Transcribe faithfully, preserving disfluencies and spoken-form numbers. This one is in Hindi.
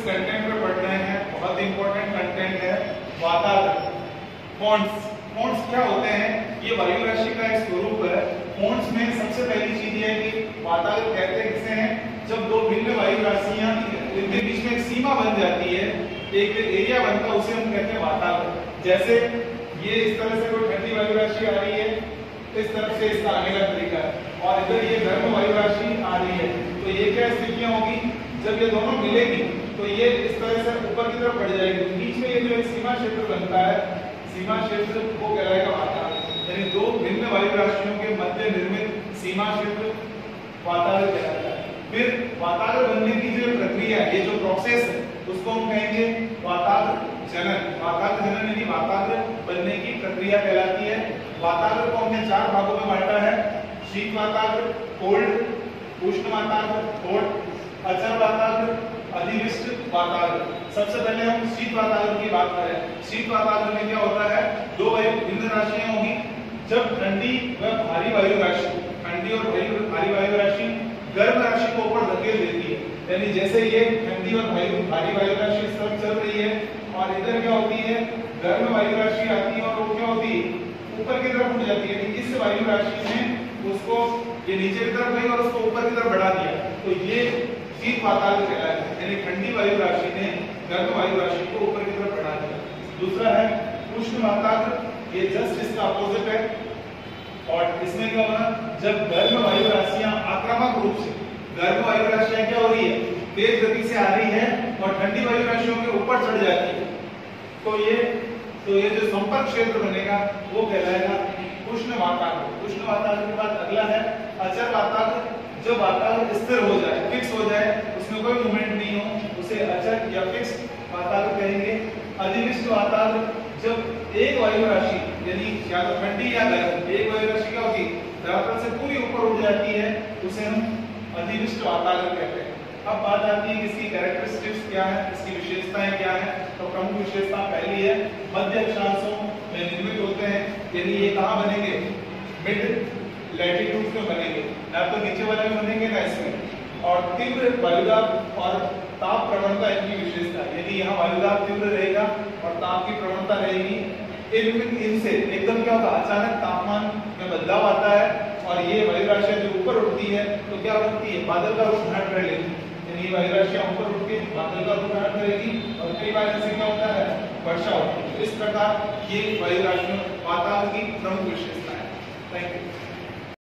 कंटेंट पे पढ़ रहे हैं, बहुत इंपॉर्टेंट कंटेंट है वातावरण। फोन्स फोन्स क्या होते हैं? ये वायु राशि का एक स्वरूप है। फोन्स में सबसे पहली चीज ये है कि वातावरण कहते हैं किसे हैं? जब दो भिन्न वायु राशियां इनके बीच में एक सीमा बन जाती है, एक एरिया बनता है, उसे हम कहते हैं वातावरण। जैसे ये इस तरह से कोई ठंडी वायु राशि आ रही है, इस तरफ से इसका आने का तरीका है, और इधर ये गर्म वायु राशि आ रही है, तो ये क्या स्थितियां होगी? जब ये दोनों मिलेगी तो ये इस तरह से ऊपर की तरफ बढ़ जाएगी। बीच में ये जो एक सीमा क्षेत्र बनता है, सीमा क्षेत्र वो कहलाएगा वातावरण। यानी दो भिन्न वायु राशियों के मध्य निर्मित सीमा क्षेत्र वातावरण कहलाता है। फिर वातावरण बनने की जो प्रक्रिया है, ये जो प्रोसेस है, उसको हम कहेंगे वातावरण जनन। वातावरण जनन यानी वातावरण बनने की प्रक्रिया कहलाती है। वातावरण को हमने चार भागों में बांटा है: शीत वातावरण, कोल्ड, उष्ण वातावरण, हॉट, अचल वातावरण, अधिविष्ट वातावरण। सबसे पहले हम शीत वातावरण की बात करें। शीत वातावरण में क्या होता है? दो वायु भिन्न राशियां होगी। जब ठंडी व भारी वायु राशि, ठंडी और भारी वायु राशि गर्म राशि को ऊपर धकेल देती है, यानी जैसे ये ठंडी और भारी वायु राशि इस तरफ चल रही है और इधर क्या होती है? गर्म वायु राशि आती है और वो क्या होती है? ऊपर की तरफ उठ जाती है। इस वायु राशि ने उसको ये नीचे की तरफ गई और उसको ऊपर की तरफ बढ़ा दिया, तो ये शीत वातावरण कहलाता है। यानी ठंडी वायु राशि ने गर्म वायु राशि को ऊपर की तरफ बढ़ा दिया। दूसरा है उष्ण वातावरण, ये जस्ट इसका अपोजिट है। और इसमें क्या होगा? जब गर्म वायु राशियां आक्रामक रूप से, गर्म वायु राशियां क्या हो रही है? तेज गति से आ रही है और ठंडी वायु राशियों के ऊपर चढ़ जाती है, तो ये तो ये जो संपर्क क्षेत्र बनेगा वो कहलाएगा उष्ण वातावरण। उष्ण वातावरण के बाद अगला है अचल वातावरण। जब वातावरण स्थिर हो जाए, फिक्स हो जाए, उसमें कोई मूवमेंट नहीं हो, उसे अचल या फिक्स वातावरण कहेंगे। अधिविष्ट वातावरण, जब एक वायु राशि यानी या तो ठंडी या गर्म, एक वायु राशि क्या होगी? धरातल से पूरी ऊपर उठ जाती है, उसे हम अधिविष्ट वातावरण कहते हैं। अब बात आती है इसकी कैरेक्टरिस्टिक्स क्या है, इसकी विशेषताएं क्या है? तो प्रमुख विशेषता पहली है मध्य अक्षांशों में निर्मित होते हैं, यानी ये कहाँ बनेंगे? मिड लैटिट्यूड में बनेंगे, ना तो नीचे वाले में बनेंगे ना इसमें। और तीव्र वायुदाब और ताप प्रवणता इनकी विशेषता है, यदि यहाँ वायुदाब तीव्र रहेगा और ताप की प्रवणता रहेगी। इनमें इनसे एकदम क्या होगा? अचानक तापमान में बदलाव आता है और ये वायु राशियां जो ऊपर उठती है तो क्या बनती है? बादल का रूप धारण कर लेती है। यानी ये वायु राशियां ऊपर उठ के बादल का रूप धारण करेगी और कई बार ऐसे क्या होता है? वर्षा होती है। तो इस प्रकार ये वायु राशियों वातावरण की प्रमुख विशेषता है। Thank you.